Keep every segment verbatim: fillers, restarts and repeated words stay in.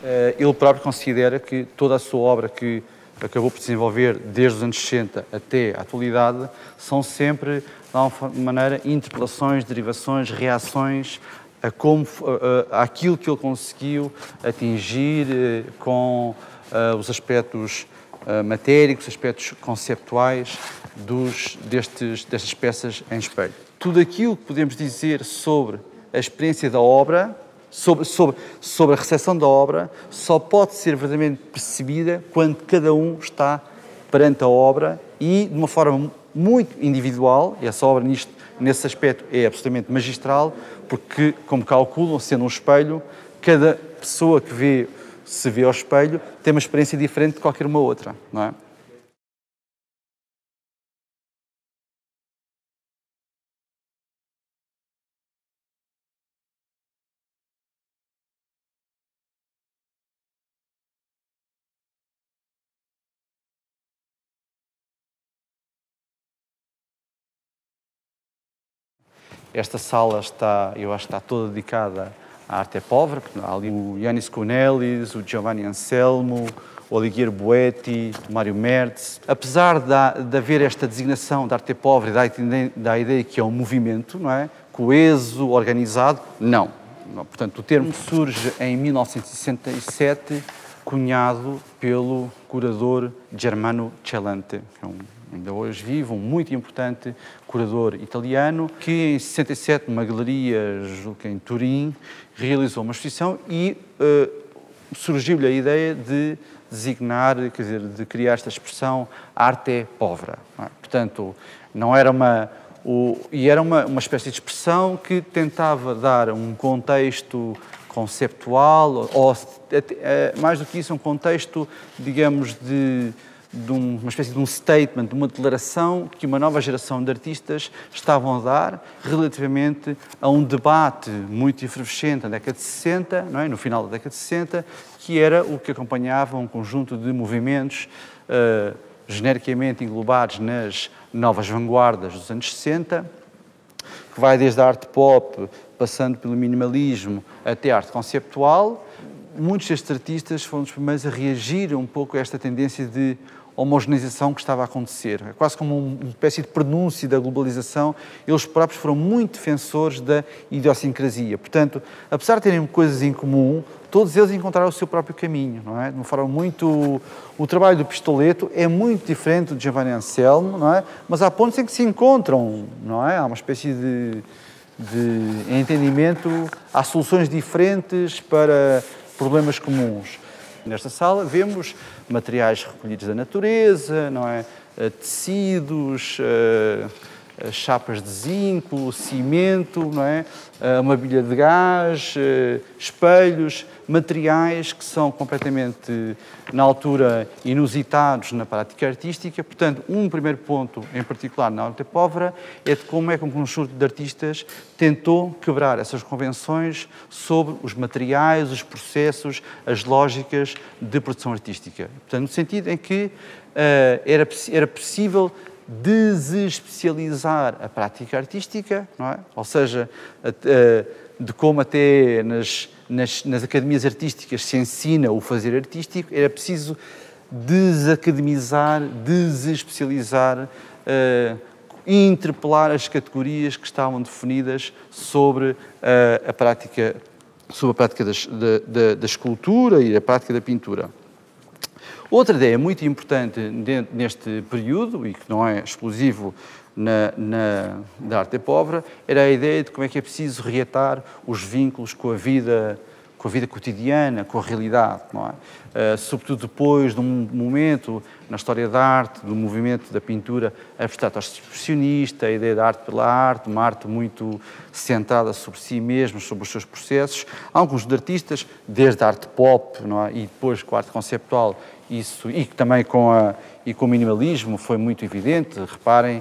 Ele próprio considera que toda a sua obra que acabou por desenvolver desde os anos sessenta até à atualidade são sempre, de alguma maneira, interpelações, derivações, reações a como, a, a, àquilo que ele conseguiu atingir com uh, os aspectos uh, matéricos, aspectos conceptuais dos, destes, destas peças em espelho. Tudo aquilo que podemos dizer sobre a experiência da obra, Sobre, sobre, sobre a recepção da obra, só pode ser verdadeiramente percebida quando cada um está perante a obra e de uma forma muito individual. E essa obra, nisto, nesse aspecto, é absolutamente magistral, porque, como calculam, sendo um espelho, cada pessoa que vê, se vê ao espelho tem uma experiência diferente de qualquer uma outra, não é? Esta sala está, eu acho que está toda dedicada à arte povera. Há ali o Yanis Kournelis, o Giovanni Anselmo, o Alighiero Boetti, o Mário Merz. Apesar de, de haver esta designação da arte povera e da, da ideia que é um movimento, não é? Coeso, organizado, não. não. Portanto, o termo surge em mil novecentos e sessenta e sete, cunhado pelo curador Germano Celente, que é um ainda hoje vivo, um muito importante curador italiano, que em sessenta e sete, numa galeria, julgo que em Turim, realizou uma exposição e uh, surgiu-lhe a ideia de designar, quer dizer, de criar esta expressão arte povera. Não é? Portanto, não era uma... O, e era uma, uma espécie de expressão que tentava dar um contexto conceptual, ou mais do que isso, um contexto, digamos, de... de uma espécie de um statement, de uma declaração que uma nova geração de artistas estavam a dar relativamente a um debate muito efervescente na década de sessenta, não é? No final da década de sessenta, que era o que acompanhava um conjunto de movimentos uh, genericamente englobados nas novas vanguardas dos anos sessenta, que vai desde a arte pop, passando pelo minimalismo até a arte conceptual. Muitos destes artistas foram os primeiros a reagir um pouco a esta tendência de homogeneização que estava a acontecer. É quase como uma espécie de prenúncio da globalização. Eles próprios foram muito defensores da idiosincrasia. Portanto, apesar de terem coisas em comum, todos eles encontraram o seu próprio caminho, não é? De uma forma muito... O trabalho do Pistoleto é muito diferente do Giovanni Anselmo, não é? Mas há pontos em que se encontram, não é? Há uma espécie de, de entendimento, há soluções diferentes para problemas comuns. Nesta sala vemos materiais recolhidos da natureza, não é? Tecidos, chapas de zinco, cimento, não é? Uma bilha de gás, espelhos, materiais que são completamente, na altura, inusitados na prática artística. Portanto, um primeiro ponto, em particular na arte povera, é de como é que um conjunto de artistas tentou quebrar essas convenções sobre os materiais, os processos, as lógicas de produção artística. Portanto, no sentido em que uh, era, era possível desespecializar a prática artística, não é? Ou seja, de como até nas, nas, nas academias artísticas se ensina o fazer artístico, era preciso desacademizar, desespecializar, uh, interpelar as categorias que estavam definidas sobre uh, a prática, sobre a prática das, da, da, da escultura e a prática da pintura. Outra ideia muito importante neste período, e que não é exclusivo na, na, da arte povera, era a ideia de como é que é preciso reatar os vínculos com a vida, com a vida cotidiana, com a realidade, não é? Uh, sobretudo depois de um momento na história da arte, do movimento da pintura abstrato-expressionista, a ideia da arte pela arte, uma arte muito centrada sobre si mesmo, sobre os seus processos. Alguns dos artistas, desde a arte pop, não é? E depois com a arte conceptual, isso, e também com, a, e com o minimalismo foi muito evidente. Reparem,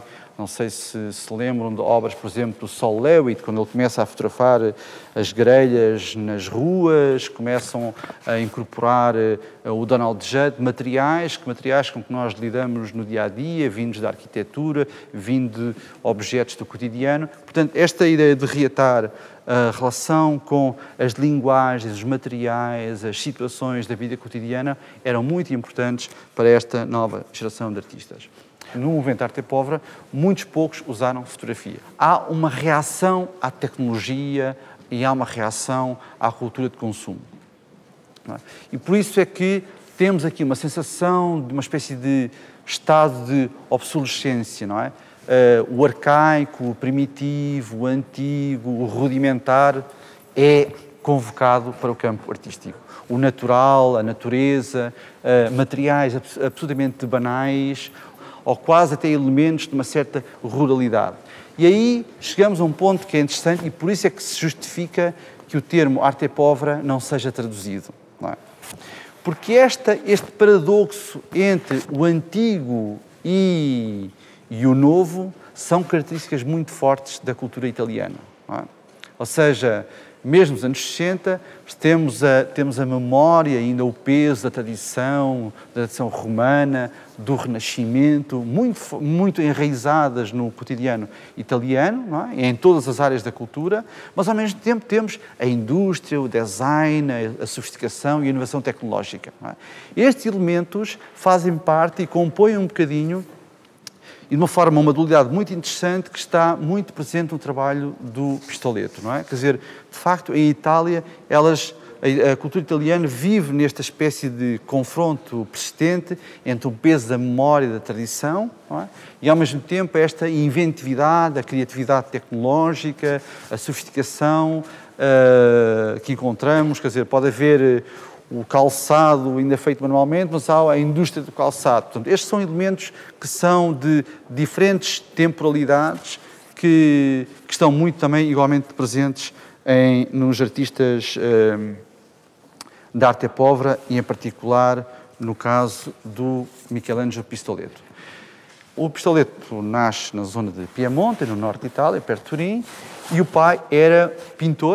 Não sei se se lembram de obras, por exemplo, do Sol Lewitt, quando ele começa a fotografar as grelhas nas ruas, começam a incorporar o Donald Judd, materiais, materiais com que nós lidamos no dia-a-dia, vindos da arquitetura, vindo de objetos do cotidiano. Portanto, esta ideia de reatar a relação com as linguagens, os materiais, as situações da vida cotidiana eram muito importantes para esta nova geração de artistas. No movimento Arte Povera, muitos poucos usaram fotografia. Há uma reação à tecnologia e há uma reação à cultura de consumo. Não é? E por isso é que temos aqui uma sensação de uma espécie de estado de obsolescência, não é? Uh, o arcaico, o primitivo, o antigo, o rudimentar é convocado para o campo artístico. O natural, a natureza, uh, materiais abs absolutamente banais, ou quase até elementos de uma certa ruralidade. E aí chegamos a um ponto que é interessante e por isso é que se justifica que o termo Arte Povera não seja traduzido. Não é? Porque esta, este paradoxo entre o antigo e e o novo são características muito fortes da cultura italiana. Não é? Ou seja, mesmo nos anos sessenta, temos a, temos a memória, ainda o peso da tradição, da tradição romana, do Renascimento, muito, muito enraizadas no cotidiano italiano, não é? Em todas as áreas da cultura, mas ao mesmo tempo temos a indústria, o design, a sofisticação e a inovação tecnológica. Não é? Estes elementos fazem parte e compõem um bocadinho e de uma forma, uma dualidade muito interessante que está muito presente no trabalho do Pistoletto, não é? Quer dizer, de facto, em Itália, elas, a, a cultura italiana vive nesta espécie de confronto persistente entre o peso da memória e da tradição, não é? E, ao mesmo tempo, esta inventividade, a criatividade tecnológica, a sofisticação uh, que encontramos, quer dizer, pode haver o calçado ainda feito manualmente, mas há a indústria do calçado. Portanto, estes são elementos que são de diferentes temporalidades que, que estão muito também igualmente presentes em, nos artistas eh, da Arte Povera e, em particular, no caso do Michelangelo Pistoletto. O Pistoletto nasce na zona de Piemonte, no norte de Itália, perto de Turim, e o pai era pintor,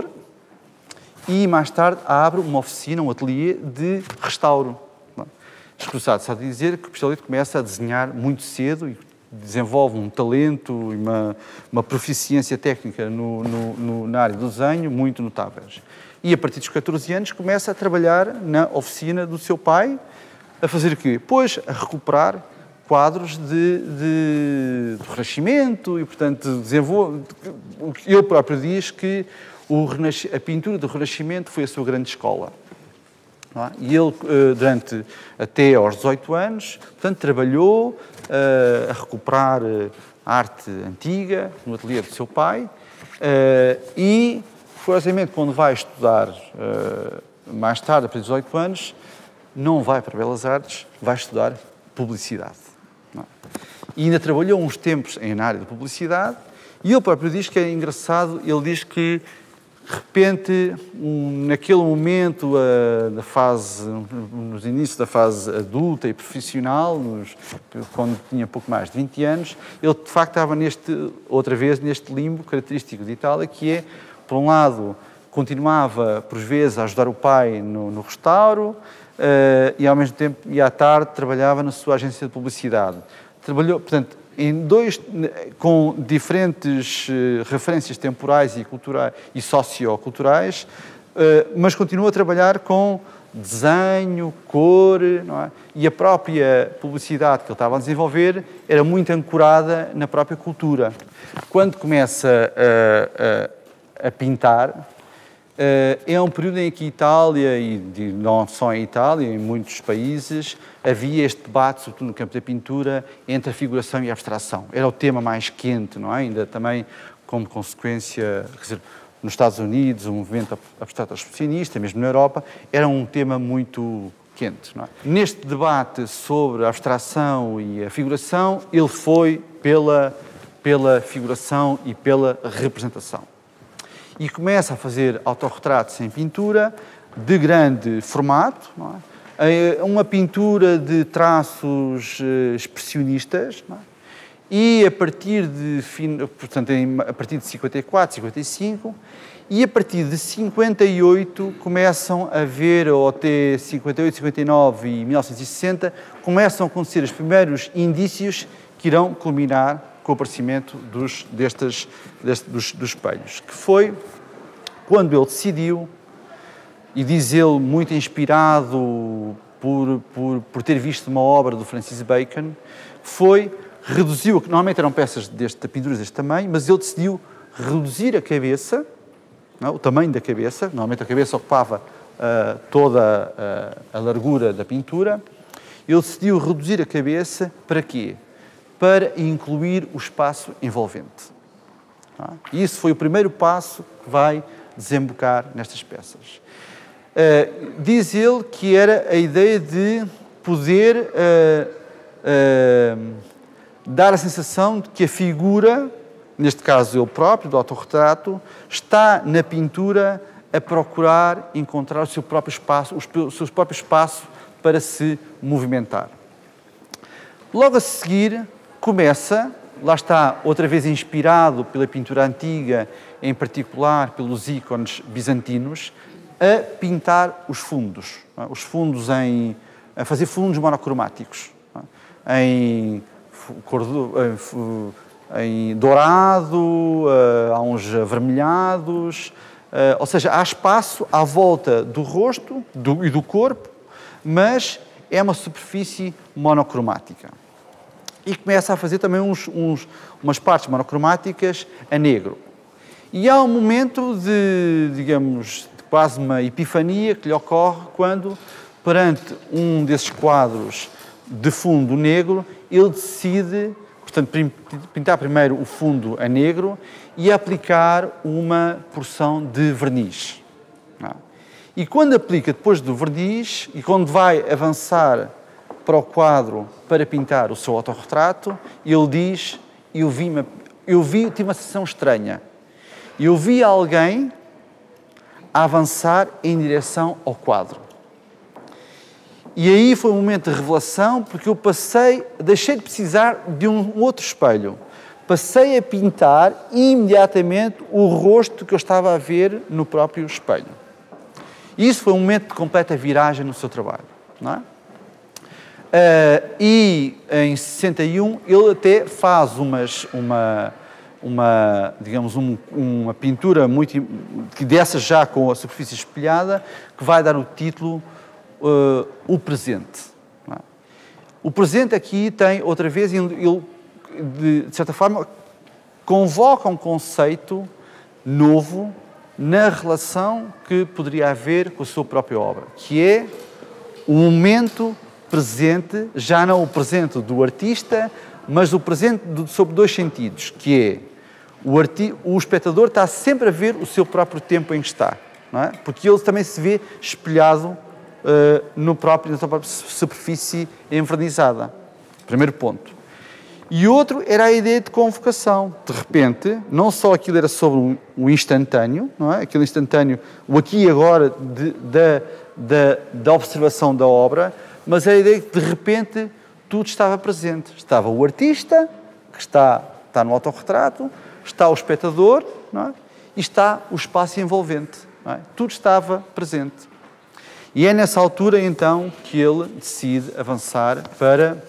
e mais tarde abre uma oficina, um ateliê de restauro. Escusado só dizer que o Pistoletto começa a desenhar muito cedo e desenvolve um talento e uma, uma proficiência técnica no, no, no, na área do desenho muito notáveis. E a partir dos catorze anos começa a trabalhar na oficina do seu pai, a fazer o quê? Pois, a recuperar quadros de, de, do Renascimento e, portanto, desenvolve... Ele próprio diz que O a pintura do Renascimento foi a sua grande escola. Não é? E ele, durante até aos dezoito anos, portanto, trabalhou uh, a recuperar a arte antiga no ateliê do seu pai uh, e, curiosamente, quando vai estudar uh, mais tarde, a partir dos dezoito anos, não vai para Belas Artes, vai estudar publicidade. Não é? E ainda trabalhou uns tempos na área da publicidade e ele próprio diz que é engraçado, ele diz que de repente, um, naquele momento, uh, da fase, nos inícios da fase adulta e profissional, nos, quando tinha pouco mais de vinte anos, ele de facto estava neste, outra vez neste limbo característico de Itália, que é, por um lado, continuava por vezes a ajudar o pai no, no restauro uh, e ao mesmo tempo, e à tarde, trabalhava na sua agência de publicidade. Trabalhou, portanto, em dois, com diferentes uh, referências temporais e, culturais, e socioculturais, uh, mas continua a trabalhar com desenho, cor, não é? E a própria publicidade que ele estava a desenvolver era muito ancorada na própria cultura. Quando começa a, a, a pintar, Uh, é um período em que a Itália, e de, não só em Itália, em muitos países, havia este debate, sobretudo no campo da pintura, entre a figuração e a abstração. Era o tema mais quente, não é? Ainda também como consequência, quer dizer, nos Estados Unidos, o movimento abstrato expressionista, mesmo na Europa, era um tema muito quente, não é? Neste debate sobre a abstração e a figuração, ele foi pela, pela figuração e pela representação. E começa a fazer autorretratos em pintura de grande formato, não é? Uma pintura de traços expressionistas, não é? e a partir de, portanto, a partir de cinquenta e quatro, cinquenta e cinco, e a partir de cinquenta e oito começam a haver, ou até cinquenta e oito, cinquenta e nove e mil novecentos e sessenta, começam a acontecer os primeiros indícios que irão culminar com o aparecimento dos, destes, destes, dos, dos espelhos, que foi quando ele decidiu, e diz ele muito inspirado por, por, por ter visto uma obra do Francis Bacon, foi, reduziu, que normalmente eram peças deste, pinturas deste tamanho, mas ele decidiu reduzir a cabeça, não, o tamanho da cabeça, normalmente a cabeça ocupava uh, toda a, a largura da pintura, ele decidiu reduzir a cabeça para quê? Para incluir o espaço envolvente. E isso foi o primeiro passo que vai desembocar nestas peças. Uh, diz ele que era a ideia de poder uh, uh, dar a sensação de que a figura, neste caso ele próprio, do autorretrato, está na pintura a procurar encontrar o seu próprio espaço, o seu próprio espaço para se movimentar. Logo a seguir, começa, lá está, outra vez inspirado pela pintura antiga, em particular pelos ícones bizantinos, a pintar os fundos, os fundos em, a fazer fundos monocromáticos, em, em dourado, há uns avermelhados, ou seja, há espaço à volta do rosto do, e do corpo, mas é uma superfície monocromática. E começa a fazer também uns, uns, umas partes monocromáticas a negro. E há um momento de, digamos, de quase uma epifania que lhe ocorre quando, perante um desses quadros de fundo negro, ele decide, portanto, pintar primeiro o fundo a negro e aplicar uma porção de verniz. E quando aplica depois do verniz, e quando vai avançar para o quadro para pintar o seu autorretrato, ele diz, eu vi, uma, eu vi, tive uma sensação estranha. Eu vi alguém a avançar em direção ao quadro. E aí foi um momento de revelação, porque eu passei, deixei de precisar de um outro espelho. Passei a pintar imediatamente o rosto que eu estava a ver no próprio espelho. E isso foi um momento de completa viragem no seu trabalho, não é? Uh, e em sessenta e um ele até faz umas, uma, uma, digamos, um, uma pintura muito, que dessa já com a superfície espelhada, que vai dar o título uh, O Presente. Não é? O presente aqui tem, outra vez, ele, de, de certa forma, convoca um conceito novo na relação que poderia haver com a sua própria obra, que é o momento presente, já não o presente do artista, mas o presente do, sob dois sentidos, que é o, arti o espectador está sempre a ver o seu próprio tempo em que está, não é? Porque ele também se vê espelhado uh, no próprio, na sua própria superfície envernizada. Primeiro ponto. E outro era a ideia de convocação. De repente, não só aquilo era sobre um, um instantâneo, não é? Aquele instantâneo, o aqui e agora de, da, da, da observação da obra, mas a ideia que, de repente, tudo estava presente. Estava o artista, que está, está no autorretrato, está o espectador, não é? E está o espaço envolvente. Não é? Tudo estava presente. E é nessa altura, então, que ele decide avançar para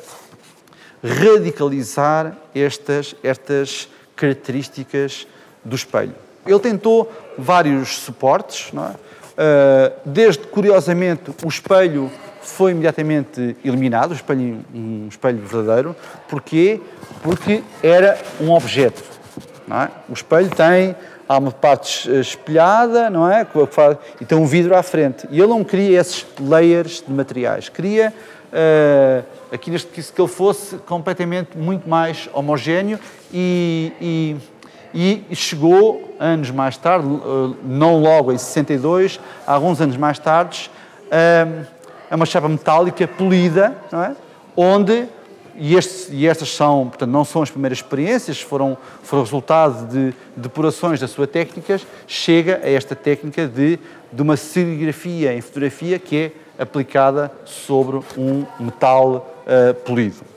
radicalizar estas, estas características do espelho. Ele tentou vários suportes, não é? Uh, desde, curiosamente, o espelho foi imediatamente eliminado, o espelho, um espelho verdadeiro. Porquê? Porque era um objeto. Não é? O espelho tem, há uma parte espelhada, não é? E tem um vidro à frente. E ele não queria esses layers de materiais. Queria, uh, aqui neste que ele fosse completamente muito mais homogéneo e, e, e chegou anos mais tarde, uh, não logo em sessenta e dois, alguns anos mais tarde, uh, é uma chapa metálica polida, não é? Onde, e, este, e estas são, portanto, não são as primeiras experiências, foram, foram resultado de depurações das suas técnicas, chega a esta técnica de, de uma serigrafia em fotografia que é aplicada sobre um metal uh, polido.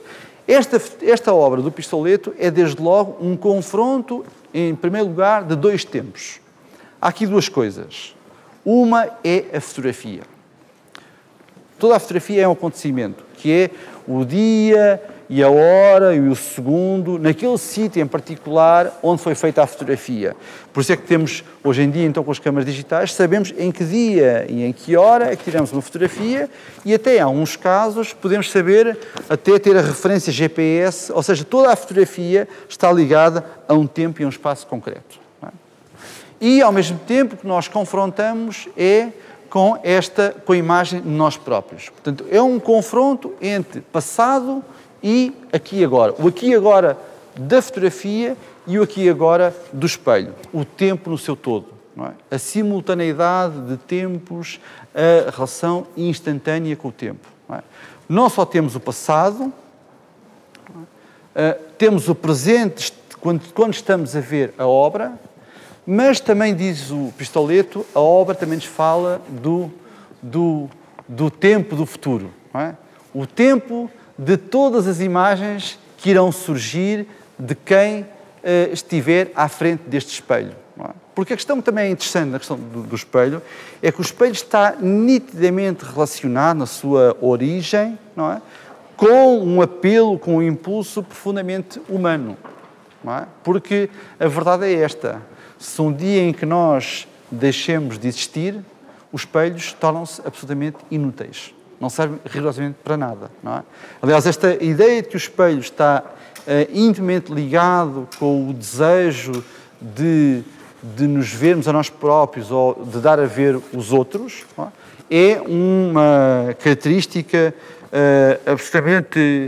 Esta, esta obra do Pistoleto é, desde logo, um confronto, em primeiro lugar, de dois tempos. Há aqui duas coisas. Uma é a fotografia. Toda a fotografia é um acontecimento, que é o dia e a hora e o segundo, naquele sítio em particular onde foi feita a fotografia. Por isso é que temos, hoje em dia, então, com as câmaras digitais, sabemos em que dia e em que hora é que tiramos uma fotografia e até, em alguns casos, podemos saber, até ter a referência G P S, ou seja, toda a fotografia está ligada a um tempo e a um espaço concreto. Não é? E, ao mesmo tempo, que nós confrontamos é com esta, com a imagem de nós próprios. Portanto, é um confronto entre passado e aqui e agora. O aqui e agora da fotografia e o aqui e agora do espelho. O tempo no seu todo. Não é? A simultaneidade de tempos, a relação instantânea com o tempo. Não é? Não só temos o passado, não é? uh, temos o presente quando, quando estamos a ver a obra, mas também, diz o Pistoleto, a obra também nos fala do, do, do tempo do futuro. Não é? O tempo de todas as imagens que irão surgir de quem uh, estiver à frente deste espelho. Não é? Porque a questão também é interessante na questão do, do espelho é que o espelho está nitidamente relacionado na sua origem, não é? Com um apelo, com um impulso profundamente humano. Não é? Porque a verdade é esta. Se um dia em que nós deixemos de existir, os espelhos tornam-se absolutamente inúteis. Não servem rigorosamente para nada. Não é? Aliás, esta ideia de que o espelho está uh, intimamente ligado com o desejo de, de nos vermos a nós próprios ou de dar a ver os outros, não é? É uma característica uh, absolutamente,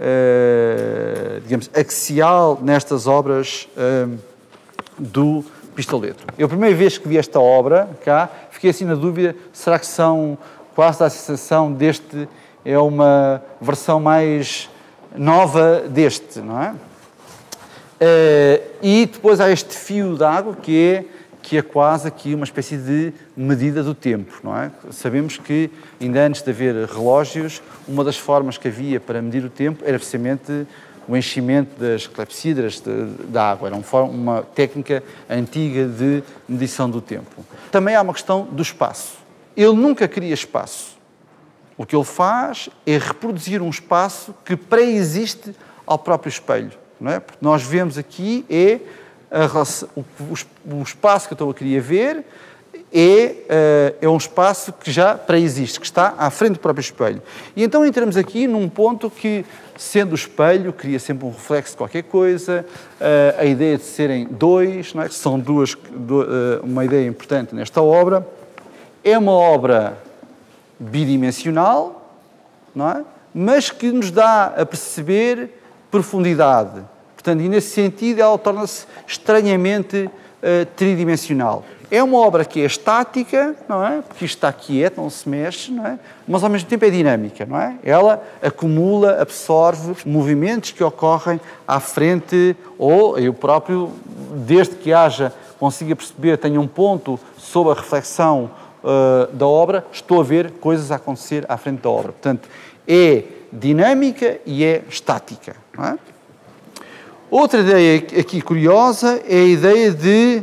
uh, digamos, axial nestas obras uh, do Pistoleto. Eu, a primeira vez que vi esta obra cá, fiquei assim na dúvida, será que são, quase a sensação deste é uma versão mais nova deste, não é? Uh, e depois há este fio d'água que é, que é quase aqui uma espécie de medida do tempo, não é? Sabemos que, ainda antes de haver relógios, uma das formas que havia para medir o tempo era precisamente o enchimento das clepsidras da água. Era uma, uma técnica antiga de medição do tempo. Também há uma questão do espaço. Ele nunca cria espaço. O que ele faz é reproduzir um espaço que pré-existe ao próprio espelho. Não é? Porque nós vemos aqui é a, o, o espaço que eu estou a querer ver é, é um espaço que já pré-existe, que está à frente do próprio espelho. E então entramos aqui num ponto que, sendo o espelho, cria sempre um reflexo de qualquer coisa, a ideia de serem dois, não é? Que são duas, uma ideia importante nesta obra. É uma obra bidimensional, não é? Mas que nos dá a perceber profundidade. Portanto, e nesse sentido ela torna-se estranhamente uh, tridimensional. É uma obra que é estática, não é? Porque isto está quieto, não se mexe, não é? Mas ao mesmo tempo é dinâmica, não é? Ela acumula, absorve movimentos que ocorrem à frente, ou eu próprio, desde que haja, consiga perceber, tenha um ponto sobre a reflexão uh, da obra, estou a ver coisas a acontecer à frente da obra. Portanto, é dinâmica e é estática, não é? Outra ideia aqui curiosa é a ideia de,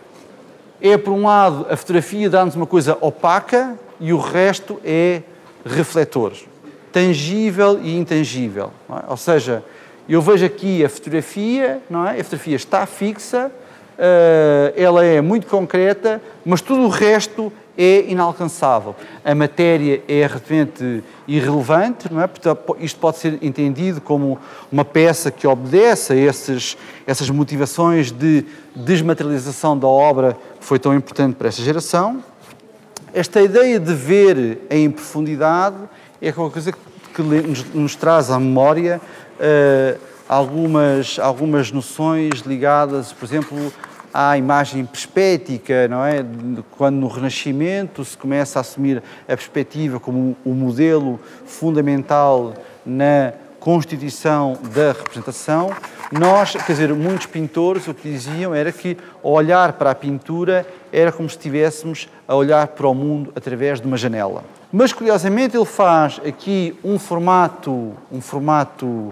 é por um lado, a fotografia dá-nos uma coisa opaca e o resto é refletor, tangível e intangível. Não é? Ou seja, eu vejo aqui a fotografia, não é? A fotografia está fixa, uh, ela é muito concreta, mas tudo o resto é inalcançável. A matéria é relativamente irrelevante, não é? Portanto, isto pode ser entendido como uma peça que obedece a esses, essas motivações de desmaterialização da obra que foi tão importante para esta geração. Esta ideia de ver em profundidade é qualquer coisa que nos, nos traz à memória uh, algumas, algumas noções ligadas, por exemplo, à imagem perspética, não é? Quando no Renascimento se começa a assumir a perspectiva como o modelo fundamental na constituição da representação, nós, quer dizer, muitos pintores o que diziam era que ao olhar para a pintura era como se estivéssemos a olhar para o mundo através de uma janela. Mas, curiosamente, ele faz aqui um formato, um formato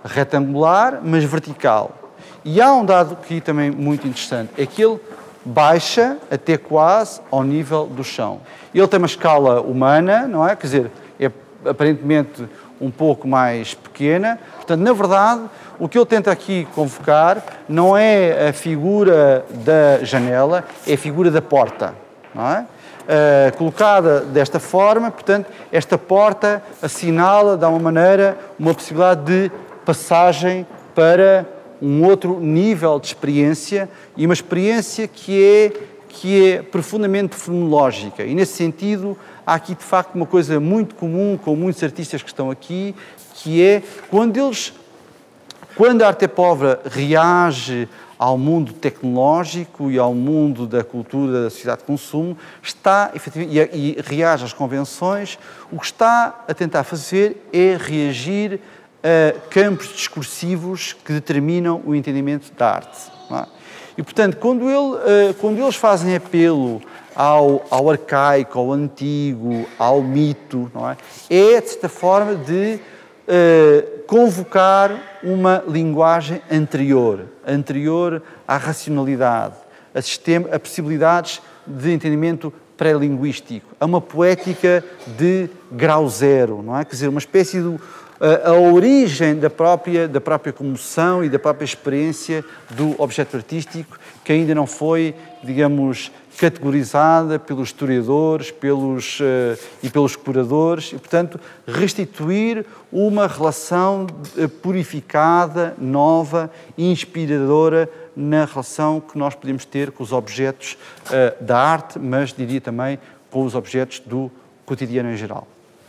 retangular, mas vertical. E há um dado aqui também muito interessante, é que ele baixa até quase ao nível do chão. Ele tem uma escala humana, não é? Quer dizer, é aparentemente um pouco mais pequena. Portanto, na verdade, o que ele tenta aqui convocar não é a figura da janela, é a figura da porta, não é? Uh, colocada desta forma, portanto, esta porta assinala, de alguma maneira, uma possibilidade de passagem para um outro nível de experiência e uma experiência que é, que é profundamente fenomenológica. E, nesse sentido, há aqui, de facto, uma coisa muito comum com muitos artistas que estão aqui, que é quando eles, quando a Arte Povera reage ao mundo tecnológico e ao mundo da cultura da sociedade de consumo, está, efetivamente, e, e reage às convenções, o que está a tentar fazer é reagir a campos discursivos que determinam o entendimento da arte. Não é? E, portanto, quando, ele, quando eles fazem apelo ao, ao arcaico, ao antigo, ao mito, não é? É, de certa forma, de uh, convocar uma linguagem anterior, anterior à racionalidade, a, sistema, a possibilidades de entendimento pré-linguístico, a uma poética de grau zero, não é? Quer dizer, uma espécie de a origem da própria, da própria comoção e da própria experiência do objeto artístico, que ainda não foi, digamos, categorizada pelos historiadores pelos, uh, e pelos curadores, e, portanto, restituir uma relação purificada, nova e inspiradora na relação que nós podemos ter com os objetos uh, da arte, mas, diria também, com os objetos do cotidiano em geral.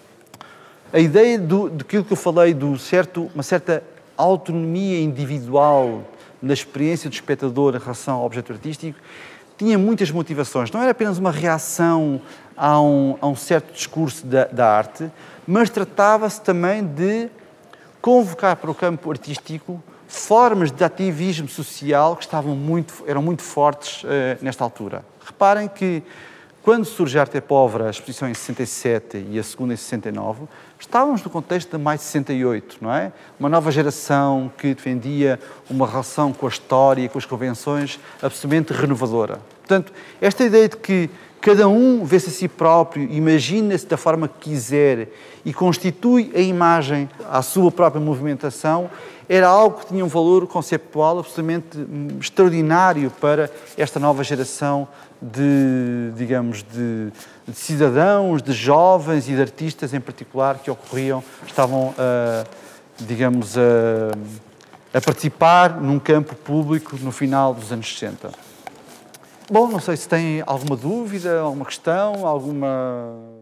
A ideia do, daquilo que eu falei, de certo, uma certa autonomia individual na experiência do espectador em relação ao objeto artístico, tinha muitas motivações. Não era apenas uma reação a um, a um certo discurso da, da arte, mas tratava-se também de convocar para o campo artístico formas de ativismo social que estavam muito, eram muito fortes uh, nesta altura. Reparem que, quando surge a Arte Povera, a exposição em sessenta e sete e a segunda em sessenta e nove, estávamos no contexto de maio de sessenta e oito, não é? Uma nova geração que defendia uma relação com a história e com as convenções absolutamente renovadora. Portanto, esta ideia de que cada um vê-se a si próprio, imagina-se da forma que quiser e constitui a imagem à sua própria movimentação, era algo que tinha um valor conceptual absolutamente extraordinário para esta nova geração de, digamos, de, de cidadãos, de jovens e de artistas em particular que ocorriam, estavam, a, digamos, a, a participar num campo público no final dos anos sessenta. Bom, não sei se têm alguma dúvida, alguma questão, alguma...